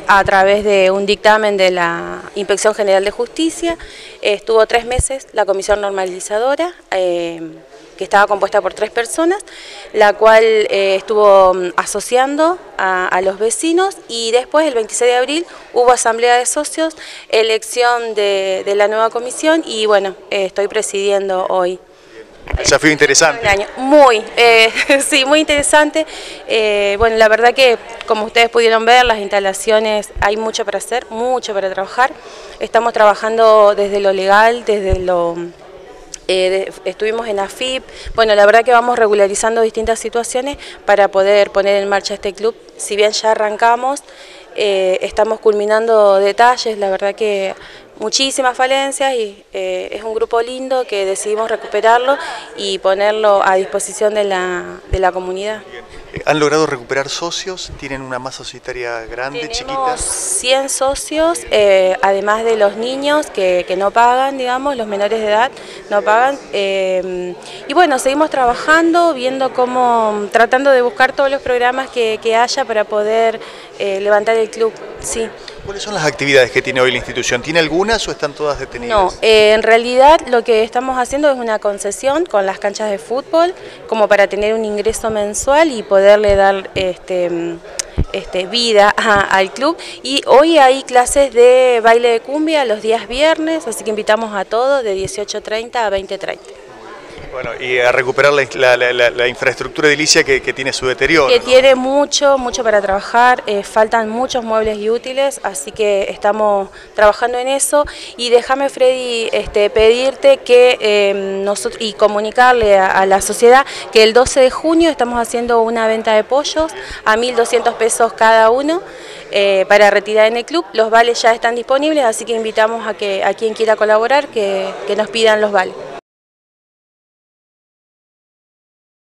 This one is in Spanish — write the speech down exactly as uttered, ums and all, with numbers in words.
a través de un dictamen de la Inspección General de Justicia. Estuvo tres meses la comisión normalizadora, eh, que estaba compuesta por tres personas, la cual eh, estuvo asociando a, a los vecinos, y después el veintiséis de abril hubo asamblea de socios, elección de, de la nueva comisión, y bueno, eh, estoy presidiendo hoy. Desafío interesante. Muy, eh, sí, muy interesante. Eh, bueno, la verdad que, como ustedes pudieron ver, las instalaciones, hay mucho para hacer, mucho para trabajar. Estamos trabajando desde lo legal, desde lo... Eh, de, estuvimos en A F I P, bueno, la verdad que vamos regularizando distintas situaciones para poder poner en marcha este club. Si bien ya arrancamos, eh, estamos culminando detalles, la verdad que muchísimas falencias, y eh, es un grupo lindo que decidimos recuperarlo y ponerlo a disposición de la, de la comunidad. ¿Han logrado recuperar socios? ¿Tienen una masa societaria grande, Tenemos chiquita? Tenemos cien socios, eh, además de los niños que, que no pagan, digamos, los menores de edad no pagan. Eh, y bueno, seguimos trabajando, viendo cómo, tratando de buscar todos los programas que, que haya para poder eh, levantar el club, sí. ¿Cuáles son las actividades que tiene hoy la institución? ¿Tiene algunas o están todas detenidas? No, eh, en realidad lo que estamos haciendo es una concesión con las canchas de fútbol, como para tener un ingreso mensual y poderle dar este, este, vida a, al club. Y hoy hay clases de baile de cumbia los días viernes, así que invitamos a todos de dieciocho treinta a veinte treinta. Bueno, y a recuperar la, la, la, la infraestructura edilicia que, que tiene su deterioro. Que ¿no? tiene mucho, mucho para trabajar, eh, faltan muchos muebles y útiles, así que estamos trabajando en eso. Y déjame, Freddy, este, pedirte que eh, nosotros, y comunicarle a, a la sociedad que el doce de junio estamos haciendo una venta de pollos a mil doscientos pesos cada uno eh, para retirar en el club. Los vales ya están disponibles, así que invitamos a, que, a quien quiera colaborar que, que nos pidan los vales.